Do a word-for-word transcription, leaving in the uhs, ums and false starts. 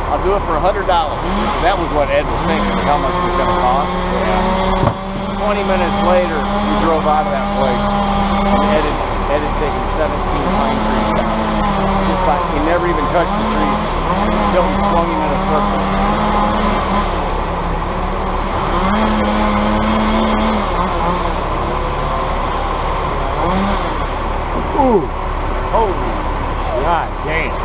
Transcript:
I'll do it for a hundred dollars. That was what Ed was thinking, how much it was going to cost. Yeah. twenty minutes later, we drove out of that place, and Ed had, Ed had taken seventeen pine trees down. Just by, he never even touched the trees until he swung him in a circle. Ooh, holy god damn.